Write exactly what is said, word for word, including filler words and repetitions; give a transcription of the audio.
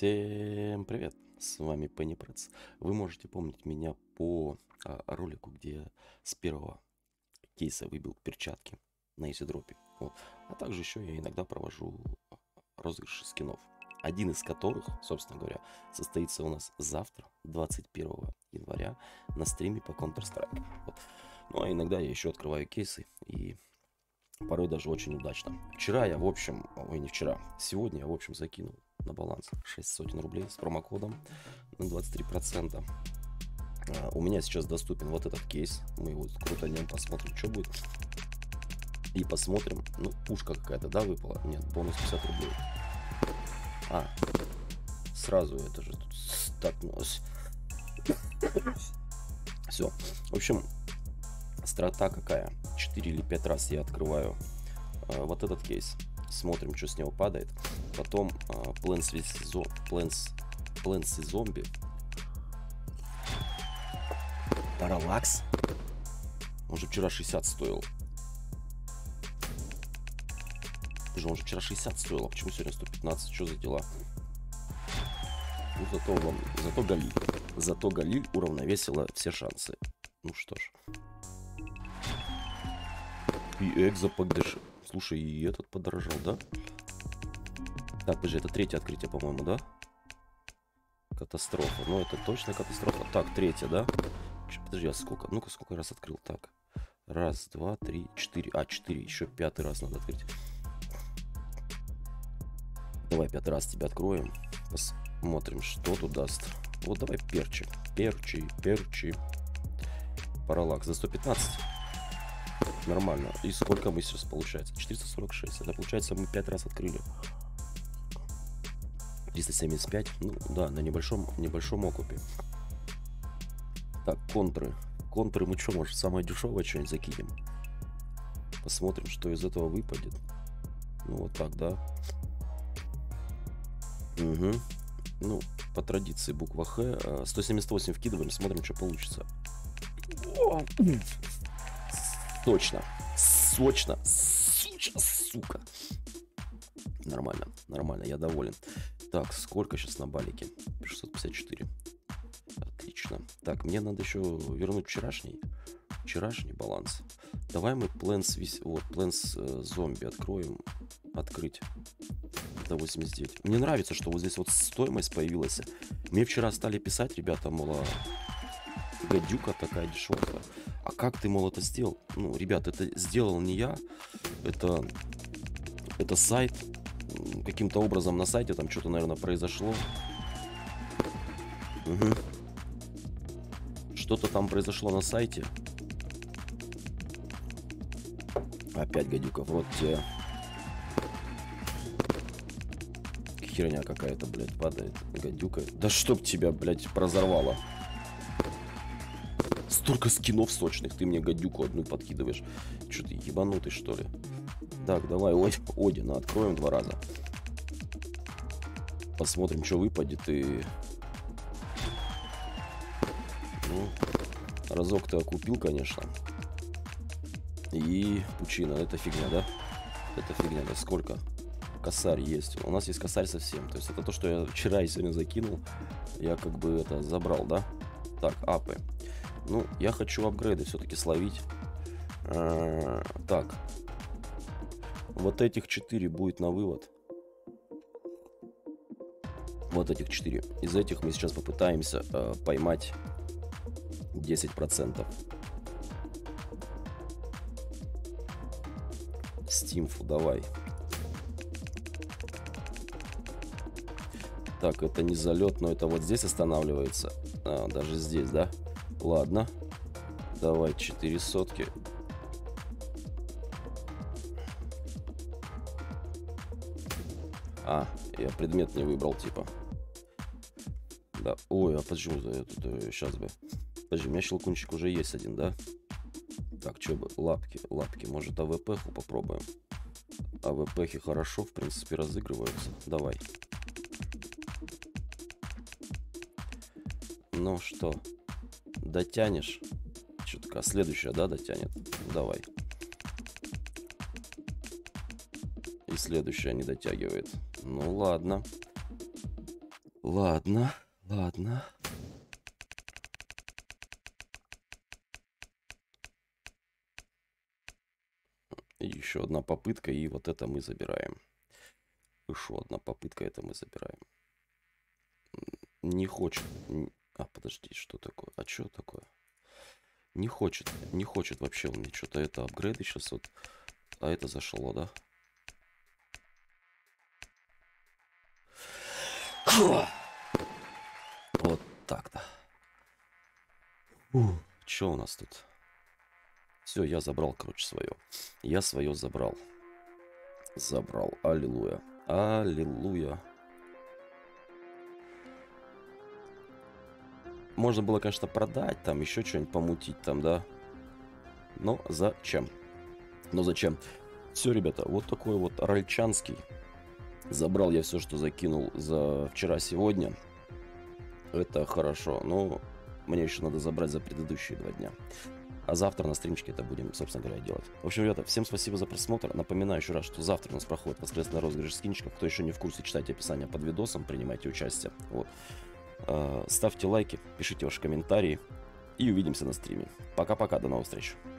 Всем привет! С вами Penny Press. Вы можете помнить меня по а, ролику, где я с первого кейса выбил перчатки на EasyDrop. Вот. А также еще я иногда провожу розыгрыши скинов. Один из которых, собственно говоря, состоится у нас завтра, двадцать первого января, на стриме по Counter-Strike. Вот. Ну а иногда я еще открываю кейсы, и порой даже очень удачно. Вчера я, в общем, ой, не вчера, сегодня я, в общем, закинул на баланс шесть сотен рублей с промокодом на двадцать три процента. А, у меня сейчас доступен вот этот кейс. Мы его крутанем, посмотрим, что будет. И посмотрим. Ну, пушка какая-то, да, выпала? Нет, бонус пятьдесят рублей. А, сразу это же тут стакнулось. Все. В общем, страта какая? четыре или пять раз я открываю э, вот этот кейс. Смотрим, что с него падает. Потом э, Plants vs. Plants, Plants и зомби. Параллакс. Он же вчера шестьдесят стоил. Уже он же вчера шестьдесят стоил. А почему сегодня сто пятнадцать? Что за дела? Ну, зато, вам, зато Галиль. Зато Галиль уравновесила все шансы. Ну что ж. И экзо поддержит. Слушай, и этот подорожал, да? Так, подожди, это третье открытие, по-моему, да? Катастрофа. Ну, это точно катастрофа. Так, третье, да? Подожди, а сколько? Ну-ка, сколько раз открыл? Так. Раз, два, три, четыре. А, четыре. Еще пятый раз надо открыть. Давай пятый раз тебя откроем. Посмотрим, что тут даст. Вот давай перчи. Перчи, перчи. Параллакс за сто пятнадцать. Нормально. И сколько мы сейчас получается? четыреста сорок шесть. Это получается мы пять раз открыли. триста семьдесят пять. Ну да, на небольшом, небольшом окупе. Так, контры. Контры мы что, может, самое дешевое что-нибудь закинем? Посмотрим, что из этого выпадет. Ну вот так, да. Угу. Ну, по традиции буква Х. сто семьдесят восемь вкидываем, смотрим, что получится. Точно. Сочно. Суча, сука. Нормально. Нормально. Я доволен. Так, сколько сейчас на балике? шестьсот пятьдесят четыре. Отлично. Так, мне надо еще вернуть вчерашний. Вчерашний баланс. Давай мы Plants весь. Вот, Plants э, зомби откроем. Открыть. Это восемьдесят девять. Мне нравится, что вот здесь вот стоимость появилась. Мне вчера стали писать, ребята, мол, гадюка такая дешевая. А как ты, мол, это сделал? Ну, ребят, это сделал не я. Это, это сайт. Каким-то образом на сайте там что-то, наверное, произошло. Угу. Что-то там произошло на сайте. Опять гадюка. Вот тебе. Херня какая-то, блядь, падает. Гадюка. Да чтоб тебя, блядь, прозорвало. Столько скинов сочных, ты мне гадюку одну подкидываешь. Что ты, ебанутый, что ли? Так, давай Одина откроем два раза. Посмотрим, что выпадет. И ну, разок ты окупил, конечно. И пучина, это фигня, да? Это фигня, да? Сколько? Косарь есть. У нас есть косарь совсем. То есть это то, что я вчера и сегодня закинул. Я как бы это забрал, да? Так, апы. Ну, я хочу апгрейды все-таки словить. А, так. Вот этих четыре будет на вывод. Вот этих четыре. Из этих мы сейчас попытаемся э, поймать десять процентов. Стимфу, давай. Так, это не залет, но это вот здесь останавливается. А, даже здесь, да? Ладно. Давай четыре сотки. А, я предмет не выбрал, типа. Да. Ой, а почему это? Сейчас бы. Подожди, у меня щелкунчик уже есть один, да? Так, что бы? Лапки, лапки. Может, АВПху попробуем? АВПхи хорошо, в принципе, разыгрываются. Давай. Ну что, дотянешь? Что такое? Следующая, да, дотянет? Давай. И следующая не дотягивает. Ну ладно. Ладно, ладно. Еще одна попытка, и вот это мы забираем. Еще одна попытка, это мы забираем. Не хочет. А, подожди, что такое? А что такое? Не хочет, не хочет вообще он мне что-то. Это апгрейды сейчас вот. А это зашло, да? Вот так-то. Что у нас тут? Все, я забрал, короче, свое. Я свое забрал. Забрал. Аллилуйя. Аллилуйя. Можно было, конечно, продать, там еще что-нибудь помутить там, да? Но зачем? Но зачем? Все, ребята, вот такой вот ральчанский. Забрал я все, что закинул за вчера-сегодня. Это хорошо, но мне еще надо забрать за предыдущие два дня. А завтра на стримчике это будем, собственно говоря, делать. В общем, ребята, всем спасибо за просмотр. Напоминаю еще раз, что завтра у нас проходит воскресный розыгрыш скинчиков. Кто еще не в курсе, читайте описание под видосом, принимайте участие. Вот. Ставьте лайки, пишите ваши комментарии и увидимся на стриме. Пока-пока, до новых встреч.